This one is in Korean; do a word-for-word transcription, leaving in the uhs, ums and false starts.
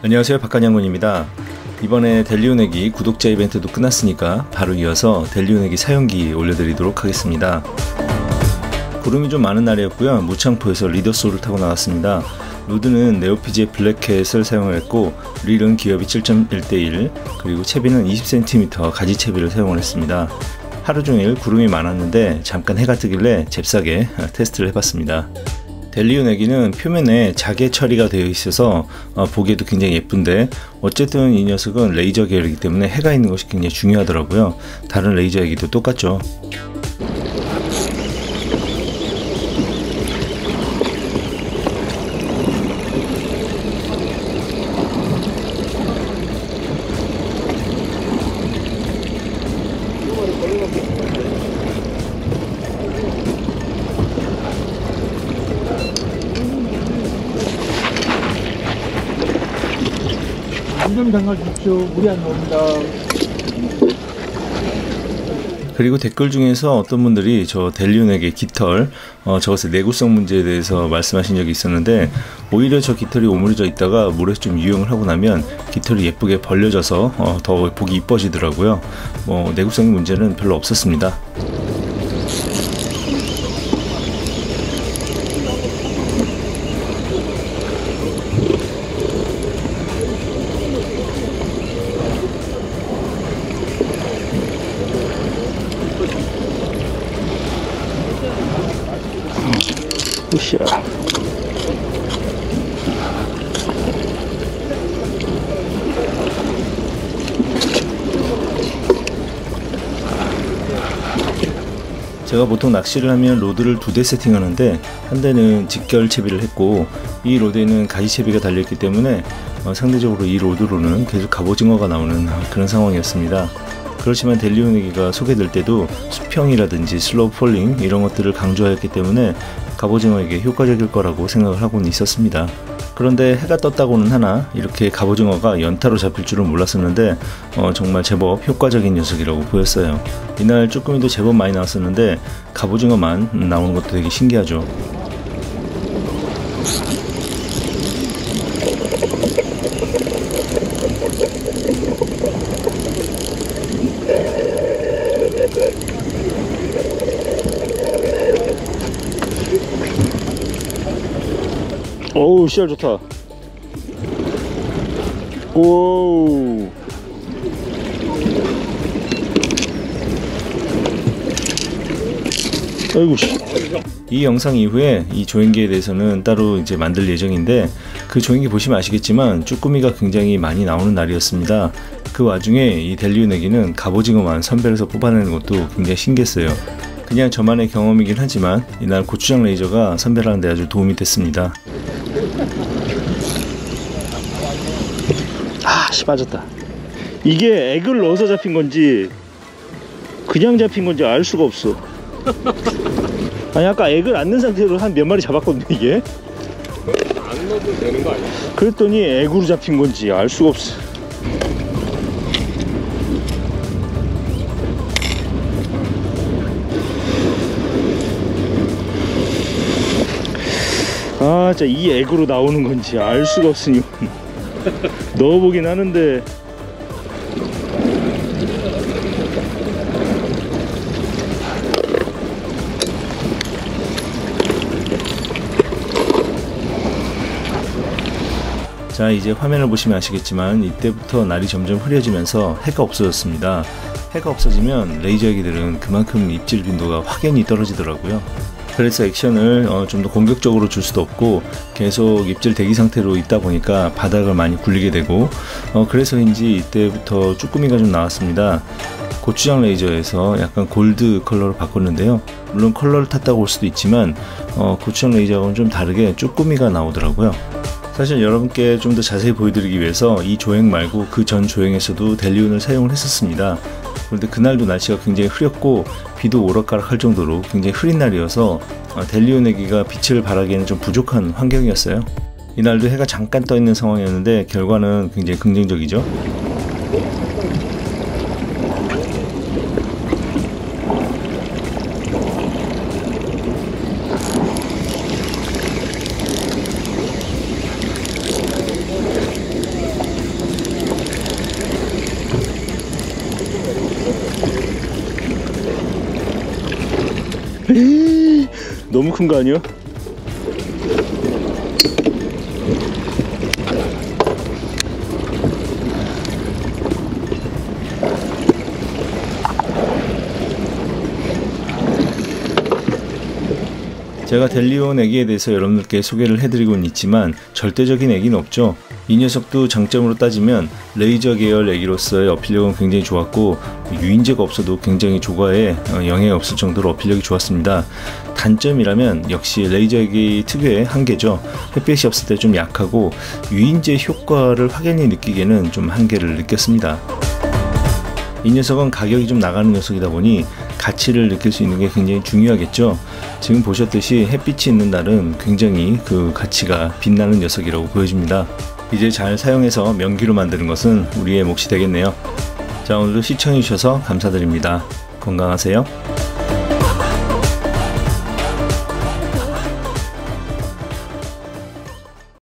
안녕하세요, 박한양군입니다. 이번에 델리온액이 구독자 이벤트도 끝났으니까 바로 이어서 델리온액이 사용기 올려드리도록 하겠습니다. 구름이 좀 많은 날이었고요. 무창포에서 리더솔을 타고 나왔습니다. 로드는 네오피지의 블랙캣을 사용을 했고, 릴은 기업이 칠 점 일 대 일, 그리고 채비는 이십 센티미터 가지 채비를 사용을 했습니다. 하루종일 구름이 많았는데 잠깐 해가 뜨길래 잽싸게 테스트를 해봤습니다. 델리온액기는 표면에 자개 처리가 되어 있어서 어, 보기에도 굉장히 예쁜데, 어쨌든 이 녀석은 레이저 계열이기 때문에 해가 있는 것이 굉장히 중요하더라고요. 다른 레이저 액기도 똑같죠. 좀 담가 주십시오. 물이 안 나옵니다. 그리고 댓글 중에서 어떤 분들이 저 델리온액의 깃털, 어, 저것의 내구성 문제에 대해서 말씀하신 적이 있었는데, 오히려 저 깃털이 오므려져 있다가 물에서 좀 유용을 하고 나면 깃털이 예쁘게 벌려져서 어, 더 보기 이뻐지더라고요. 뭐 내구성의 문제는 별로 없었습니다. 으쌰. 제가 보통 낚시를 하면 로드를 두 대 세팅하는데, 한 대는 직결 채비를 했고, 이 로드에는 가지 채비가 달려있기 때문에 어, 상대적으로 이 로드로는 계속 갑오징어가 나오는 그런 상황이었습니다. 그렇지만 델리온액기가 소개될 때도 수평이라든지 슬로우 폴링 이런 것들을 강조하였기 때문에 갑오징어에게 효과적일 거라고 생각을 하고는 있었습니다. 그런데 해가 떴다고는 하나 이렇게 갑오징어가 연타로 잡힐 줄은 몰랐었는데 어, 정말 제법 효과적인 녀석이라고 보였어요. 이날 쭈꾸미도 제법 많이 나왔었는데 갑오징어만 나오는 것도 되게 신기하죠. 어우, 씨알 좋다. 오우. 아이고 씨. 이 영상 이후에 이 조행기에 대해서는 따로 이제 만들 예정인데, 그 조행기 보시면 아시겠지만 쭈꾸미가 굉장히 많이 나오는 날이었습니다. 그 와중에 이 델리온액기는 갑오징어만 선별해서 뽑아내는 것도 굉장히 신기했어요. 그냥 저만의 경험이긴 하지만 이날 고추장 레이저가 선별하는 데 아주 도움이 됐습니다. 아, 씨 빠졌다. 이게 액을 넣어서 잡힌 건지 그냥 잡힌 건지 알 수가 없어. 아니, 아까 액을 안 넣은 상태로 한 몇 마리 잡았거든요. 이게 안 넣어도 되는 거 아니야? 그랬더니 액으로 잡힌 건지 알 수가 없어. 아, 진짜 이 액으로 나오는 건지 알 수가 없으니 넣어보긴 하는데. 자, 이제 화면을 보시면 아시겠지만 이때부터 날이 점점 흐려지면서 해가 없어졌습니다. 해가 없어지면 레이저 액기들은 그만큼 입질 빈도가 확연히 떨어지더라고요. 그래서 액션을 어, 좀 더 공격적으로 줄 수도 없고 계속 입질 대기 상태로 있다 보니까 바닥을 많이 굴리게 되고, 어, 그래서인지 이때부터 쭈꾸미가 좀 나왔습니다. 고추장 레이저에서 약간 골드 컬러로 바꿨는데요. 물론 컬러를 탔다고 볼 수도 있지만 어, 고추장 레이저하고는 좀 다르게 쭈꾸미가 나오더라고요. 사실 여러분께 좀 더 자세히 보여드리기 위해서 이 조행 말고 그 전 조행에서도 델리온을 사용을 했었습니다. 그런데 그날도 날씨가 굉장히 흐렸고 비도 오락가락 할 정도로 굉장히 흐린 날이어서 델리온액기가 빛을 발하기에는 좀 부족한 환경이었어요. 이날도 해가 잠깐 떠 있는 상황이었는데 결과는 굉장히 긍정적이죠. 너무 큰 거 아니야? 제가 델리온 애기에 대해서 여러분들께 소개를 해드리고는 있지만 절대적인 애기는 없죠. 이 녀석도 장점으로 따지면 레이저 계열 애기로서의 어필력은 굉장히 좋았고 유인제가 없어도 굉장히 조과에 영향이 없을 정도로 어필력이 좋았습니다. 단점이라면 역시 레이저 애기 특유의 한계죠. 햇빛이 없을 때 좀 약하고 유인제 효과를 확연히 느끼기에는 좀 한계를 느꼈습니다. 이 녀석은 가격이 좀 나가는 녀석이다 보니 가치를 느낄 수 있는 게 굉장히 중요하겠죠. 지금 보셨듯이 햇빛이 있는 날은 굉장히 그 가치가 빛나는 녀석이라고 보여집니다. 이제 잘 사용해서 명기로 만드는 것은 우리의 몫이 되겠네요. 자, 오늘도 시청해 주셔서 감사드립니다. 건강하세요.